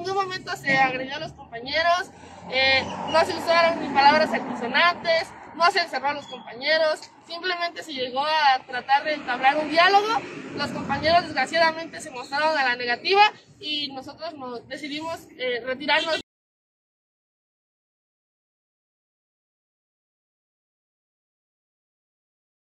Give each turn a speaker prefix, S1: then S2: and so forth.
S1: ningún momento se agredió a los compañeros, no se usaron ni palabras altisonantes, no se encerró a los compañeros, simplemente se llegó a tratar de entablar un diálogo. Los compañeros desgraciadamente se mostraron a la negativa y nosotros decidimos retirarnos.